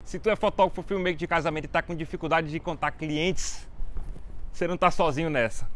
Se tu é fotógrafo filmmaker de casamento e tá com dificuldade de contar clientes, você não tá sozinho nessa.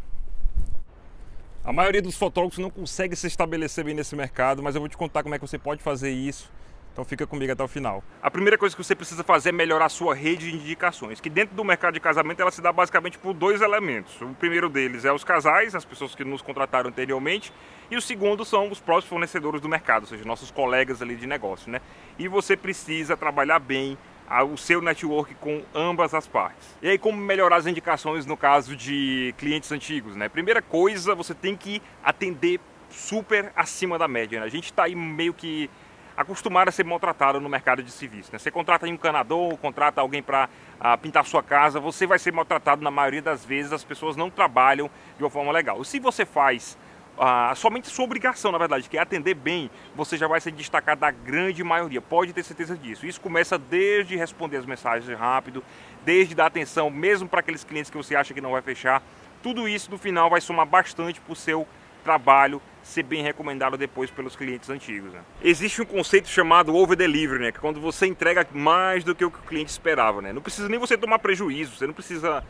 A maioria dos fotógrafos não consegue se estabelecer bem nesse mercado, mas eu vou te contar como é que você pode fazer isso. Então fica comigo até o final. A primeira coisa que você precisa fazer é melhorar a sua rede de indicações, que dentro do mercado de casamento ela se dá basicamente por dois elementos. O primeiro deles é os casais, as pessoas que nos contrataram anteriormente, e o segundo são os próprios fornecedores do mercado, ou seja, nossos colegas ali de negócio, né? E você precisa trabalhar bem o seu network com ambas as partes. E aí, como melhorar as indicações no caso de clientes antigos, né? Primeira coisa, você tem que atender super acima da média, né? A gente está aí meio que acostumado a ser maltratado no mercado de serviço, né? Você contrata um encanador, contrata alguém para pintar sua casa, você vai ser maltratado na maioria das vezes, as pessoas não trabalham de uma forma legal. Se você faz somente sua obrigação, na verdade, que é atender bem, você já vai se destacar da grande maioria, pode ter certeza disso. Isso começa desde responder as mensagens rápido, desde dar atenção mesmo para aqueles clientes que você acha que não vai fechar. Tudo isso no final vai somar bastante para o seu trabalho ser bem recomendado depois pelos clientes antigos, né? Existe um conceito chamado over delivery, né? Que é quando você entrega mais do que o cliente esperava, né? Não precisa nem você tomar prejuízo, você não precisa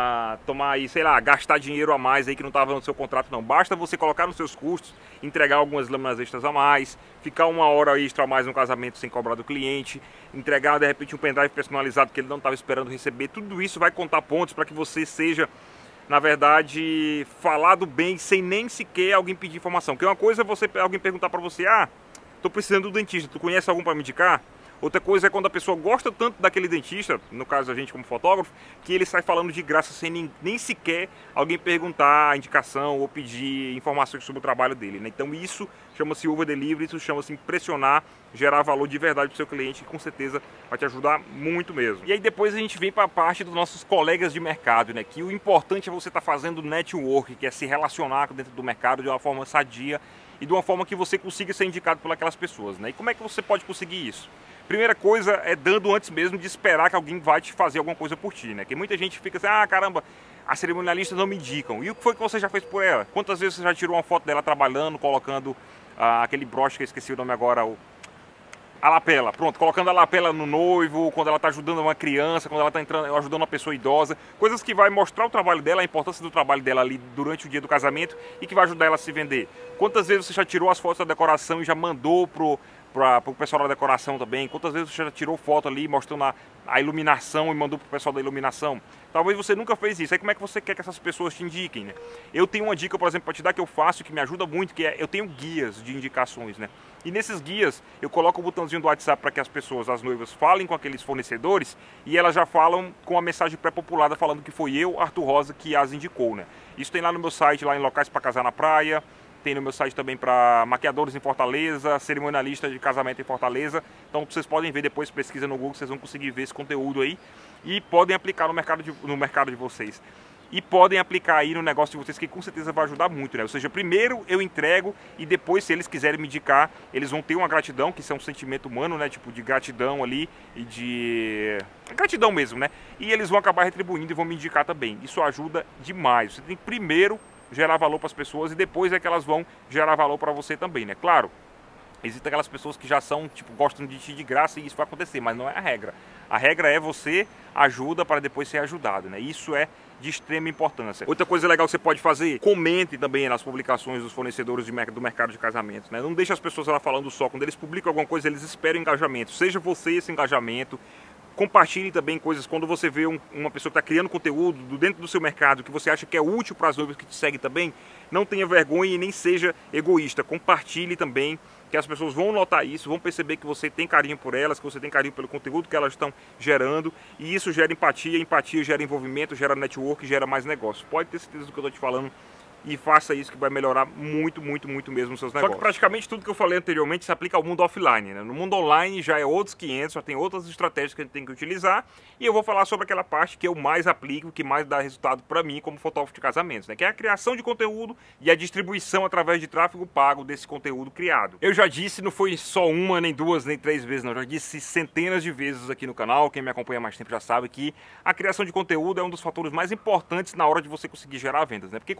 tomar aí, sei lá, gastar dinheiro a mais aí que não estava no seu contrato, não. Basta você colocar nos seus custos, entregar algumas lâminas extras a mais, ficar uma hora extra a mais no casamento sem cobrar do cliente, entregar de repente um pendrive personalizado que ele não estava esperando receber. Tudo isso vai contar pontos para que você seja, na verdade, falado bem sem nem sequer alguém pedir informação. Porque uma coisa é alguém perguntar para você: tô precisando do dentista, tu conhece algum para me indicar? Outra coisa é quando a pessoa gosta tanto daquele dentista, no caso a gente como fotógrafo, que ele sai falando de graça sem nem sequer alguém perguntar a indicação ou pedir informações sobre o trabalho dele, né? Então isso chama-se over delivery, isso chama-se impressionar, gerar valor de verdade para o seu cliente, e com certeza vai te ajudar muito mesmo. E aí depois a gente vem para a parte dos nossos colegas de mercado, né? Que o importante é você estar fazendo network, que é se relacionar dentro do mercado de uma forma sadia e de uma forma que você consiga ser indicado por aquelas pessoas, né? E como é que você pode conseguir isso? Primeira coisa é dando antes mesmo de esperar que alguém vai te fazer alguma coisa por ti, né? Que muita gente fica assim: caramba, as cerimonialistas não me indicam. E o que foi que você já fez por ela? Quantas vezes você já tirou uma foto dela trabalhando, colocando aquele broche que eu esqueci o nome agora, a lapela, pronto, colocando a lapela no noivo, quando ela está ajudando uma criança, quando ela está ajudando uma pessoa idosa, coisas que vai mostrar o trabalho dela, a importância do trabalho dela ali durante o dia do casamento e que vai ajudar ela a se vender. Quantas vezes você já tirou as fotos da decoração e já mandou para o pessoal da decoração também? Quantas vezes você já tirou foto ali mostrando a iluminação e mandou para o pessoal da iluminação? Talvez você nunca fez isso. Aí como é que você quer que essas pessoas te indiquem, né? Eu tenho uma dica, por exemplo, para te dar que eu faço, que me ajuda muito, que é: eu tenho guias de indicações, né? E nesses guias eu coloco o botãozinho do WhatsApp para que as pessoas, as noivas, falem com aqueles fornecedores e elas já falam com a mensagem pré-populada falando que foi eu, Arthur Rosa, que as indicou, né? Isso tem lá no meu site, lá em Locais para Casar na Praia. Tem no meu site também para maquiadores em Fortaleza, cerimonialista de casamento em Fortaleza. Então vocês podem ver depois, pesquisa no Google, vocês vão conseguir ver esse conteúdo aí. E podem aplicar no mercado de vocês. E podem aplicar aí no negócio de vocês, que com certeza vai ajudar muito, né? Ou seja, primeiro eu entrego e depois, se eles quiserem me indicar, eles vão ter uma gratidão, que isso é um sentimento humano, né? Tipo, de gratidão ali e de gratidão mesmo, né? E eles vão acabar retribuindo e vão me indicar também. Isso ajuda demais. Você tem que primeiro gerar valor para as pessoas e depois é que elas vão gerar valor para você também, né? Claro, existem aquelas pessoas que já são, tipo, gostam de ti de graça e isso vai acontecer, mas não é a regra. A regra é você ajuda para depois ser ajudado, né? Isso é de extrema importância. Outra coisa legal que você pode fazer: comente também nas publicações dos fornecedores do mercado de casamentos, né? Não deixe as pessoas lá falando só. Quando eles publicam alguma coisa, eles esperam engajamento. Seja você esse engajamento. Compartilhe também coisas quando você vê uma pessoa que está criando conteúdo dentro do seu mercado que você acha que é útil para as noivas que te seguem também. Não tenha vergonha e nem seja egoísta. Compartilhe também, que as pessoas vão notar isso, vão perceber que você tem carinho por elas, que você tem carinho pelo conteúdo que elas estão gerando. E isso gera empatia gera envolvimento, gera network, gera mais negócio. Pode ter certeza do que eu estou te falando. E faça isso, que vai melhorar muito, muito, muito mesmo os seus negócios. Só que praticamente tudo que eu falei anteriormente se aplica ao mundo offline, né? No mundo online já é outros 500, já tem outras estratégias que a gente tem que utilizar. E eu vou falar sobre aquela parte que eu mais aplico, que mais dá resultado para mim como fotógrafo de casamentos, né? Que é a criação de conteúdo e a distribuição através de tráfego pago desse conteúdo criado. Eu já disse, não foi só uma, nem duas, nem três vezes, não. Eu já disse centenas de vezes aqui no canal. Quem me acompanha há mais tempo já sabe que a criação de conteúdo é um dos fatores mais importantes na hora de você conseguir gerar vendas, né? Porque quando você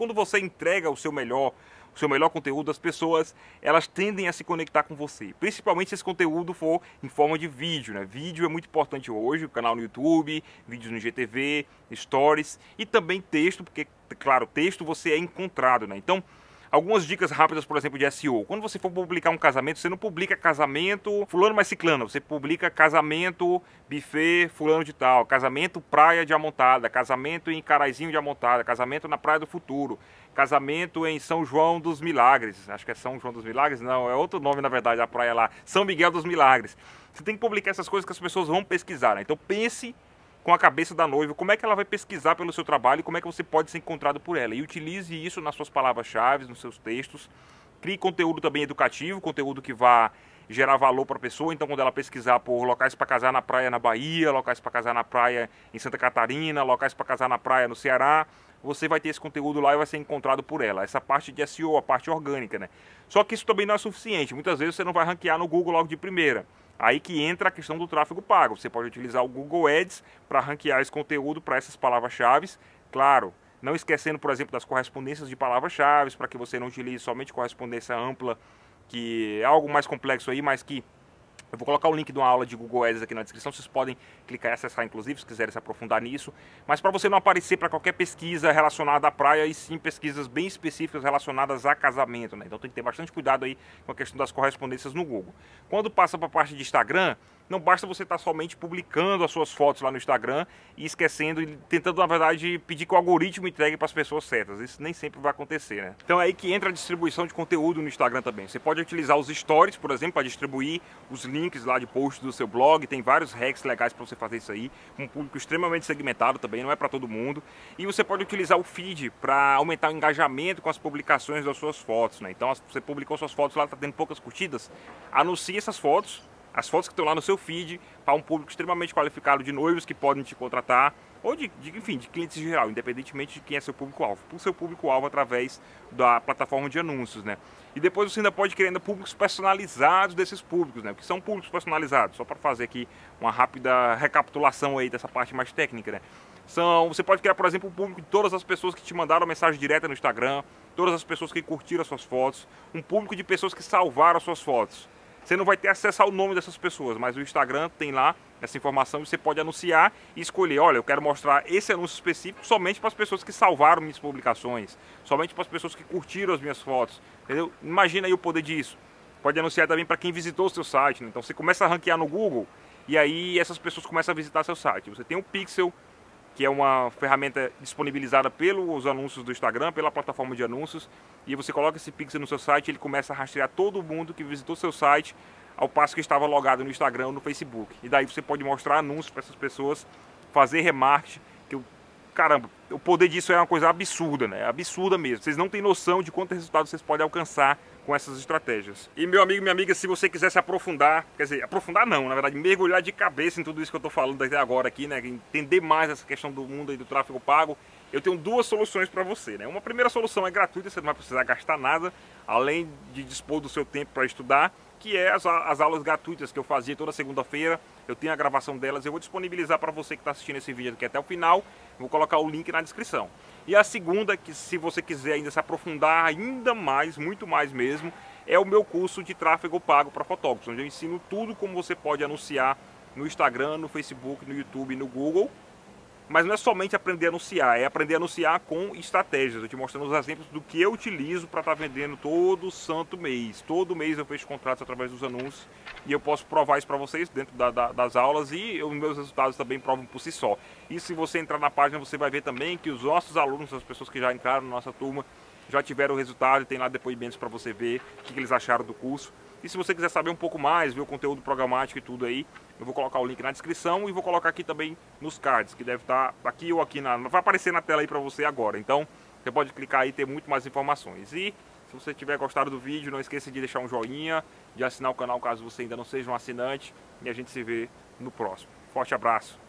entrega o seu melhor conteúdo, as pessoas elas tendem a se conectar com você, principalmente se esse conteúdo for em forma de vídeo, né? Vídeo é muito importante hoje, o canal no YouTube, vídeos no IGTV, stories e também texto, porque, claro, texto você é encontrado, né? Então, algumas dicas rápidas, por exemplo, de SEO. Quando você for publicar um casamento, você não publica casamento fulano mais ciclano, você publica casamento buffet fulano de tal, casamento praia de Amontada, casamento em Caraizinho de Amontada, casamento na Praia do Futuro, casamento em São João dos Milagres. Acho que é São João dos Milagres, não, é outro nome na verdade, a praia lá, São Miguel dos Milagres. Você tem que publicar essas coisas que as pessoas vão pesquisar, né? Então pense com a cabeça da noiva, como é que ela vai pesquisar pelo seu trabalho e como é que você pode ser encontrado por ela. E utilize isso nas suas palavras-chave, nos seus textos. Crie conteúdo também educativo, conteúdo que vá gerar valor para a pessoa. Então, quando ela pesquisar por locais para casar na praia na Bahia, locais para casar na praia em Santa Catarina, locais para casar na praia no Ceará, você vai ter esse conteúdo lá e vai ser encontrado por ela. Essa parte de SEO, a parte orgânica, né? Só que isso também não é suficiente. Muitas vezes você não vai ranquear no Google logo de primeira. Aí que entra a questão do tráfego pago. Você pode utilizar o Google Ads para ranquear esse conteúdo para essas palavras-chave. Claro, não esquecendo, por exemplo, das correspondências de palavras-chave, para que você não utilize somente correspondência ampla, que é algo mais complexo aí, mas que eu vou colocar o link de uma aula de Google Ads aqui na descrição, vocês podem clicar e acessar, inclusive, se quiserem se aprofundar nisso. Mas para você não aparecer para qualquer pesquisa relacionada à praia, e sim pesquisas bem específicas relacionadas a casamento, né? Então tem que ter bastante cuidado aí com a questão das correspondências no Google. Quando passa para a parte de Instagram, não basta você estar somente publicando as suas fotos lá no Instagram e esquecendo e tentando, na verdade, pedir que o algoritmo entregue para as pessoas certas. Isso nem sempre vai acontecer, né? Então é aí que entra a distribuição de conteúdo no Instagram também. Você pode utilizar os stories, por exemplo, para distribuir os links lá de posts do seu blog. Tem vários hacks legais para você fazer isso aí. Um público extremamente segmentado também, não é para todo mundo. E você pode utilizar o feed para aumentar o engajamento com as publicações das suas fotos, né? Então, você publicou suas fotos lá, está tendo poucas curtidas, anuncie essas fotos. As fotos que estão lá no seu feed para um público extremamente qualificado de noivos que podem te contratar ou enfim, de clientes em geral, independentemente de quem é seu público-alvo. Para o seu público-alvo através da plataforma de anúncios, né? E depois você ainda pode criar ainda públicos personalizados desses públicos, né? Porque são públicos personalizados, só para fazer aqui uma rápida recapitulação aí dessa parte mais técnica, né? Você pode criar, por exemplo, um público de todas as pessoas que te mandaram mensagem direta no Instagram, todas as pessoas que curtiram as suas fotos, um público de pessoas que salvaram as suas fotos. Você não vai ter acesso ao nome dessas pessoas, mas o Instagram tem lá essa informação e você pode anunciar e escolher, olha, eu quero mostrar esse anúncio específico somente para as pessoas que salvaram minhas publicações, somente para as pessoas que curtiram as minhas fotos, entendeu? Imagina aí o poder disso. Pode anunciar também para quem visitou o seu site, né? Então você começa a ranquear no Google e aí essas pessoas começam a visitar seu site. Você tem o Pixel, que é uma ferramenta disponibilizada pelos anúncios do Instagram, pela plataforma de anúncios, e você coloca esse pixel no seu site, ele começa a rastrear todo mundo que visitou seu site, ao passo que estava logado no Instagram ou no Facebook. E daí você pode mostrar anúncios para essas pessoas, fazer remarketing, caramba, o poder disso é uma coisa absurda, né? Absurda mesmo. Vocês não têm noção de quanto resultado vocês podem alcançar com essas estratégias. E meu amigo, minha amiga, se você quiser se aprofundar, quer dizer, aprofundar não, na verdade, mergulhar de cabeça em tudo isso que eu estou falando até agora aqui, né? Entender mais essa questão do mundo aí do tráfego pago, eu tenho duas soluções para você, né? Uma primeira solução é gratuita, você não vai precisar gastar nada, além de dispor do seu tempo para estudar, que é as aulas gratuitas que eu fazia toda segunda-feira. Eu tenho a gravação delas, eu vou disponibilizar para você que está assistindo esse vídeo aqui até o final. Vou colocar o link na descrição. E a segunda, que se você quiser ainda se aprofundar ainda mais, muito mais mesmo, é o meu curso de tráfego pago para fotógrafos, onde eu ensino tudo como você pode anunciar no Instagram, no Facebook, no YouTube, no Google. Mas não é somente aprender a anunciar, é aprender a anunciar com estratégias. Eu te mostrando os exemplos do que eu utilizo para estar vendendo todo santo mês. Todo mês eu fecho contratos através dos anúncios e eu posso provar isso para vocês dentro das aulas e os meus resultados também provam por si só. E se você entrar na página, você vai ver também que os nossos alunos, as pessoas que já entraram na nossa turma, já tiveram o resultado e tem lá depoimentos para você ver o que eles acharam do curso. E se você quiser saber um pouco mais, ver o conteúdo programático e tudo aí, eu vou colocar o link na descrição e vou colocar aqui também nos cards, que deve estar aqui ou aqui, vai aparecer na tela aí para você agora. Então, você pode clicar aí e ter muito mais informações. E se você tiver gostado do vídeo, não esqueça de deixar um joinha, de assinar o canal caso você ainda não seja um assinante, e a gente se vê no próximo. Forte abraço!